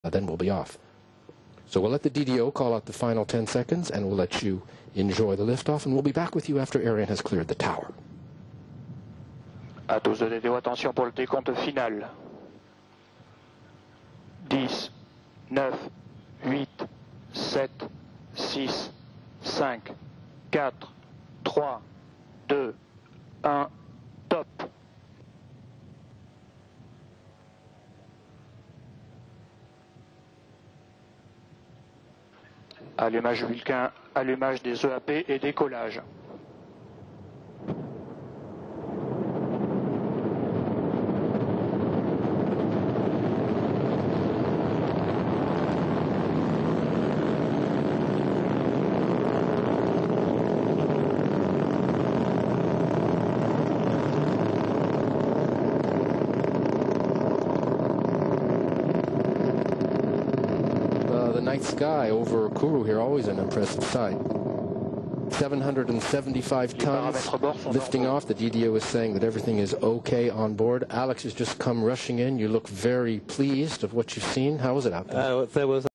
then we'll be off. So we'll let the DDO call out the final 10 seconds, and we'll let you enjoy the liftoff, and we'll be back with you after Ariane has cleared the tower. À tous de DDO, attention pour le décompte final. 10, 9, 8, 7, 6, 5, 4, 3, 2, 1, top. Allumage Vulcain, allumage des EAP et décollage. The night sky over Kourou here, always an impressive sight. 775 tons lifting off. The DDO is saying that everything is okay on board. Alex has just come rushing in. You look very pleased of what you've seen. How was it out there? There was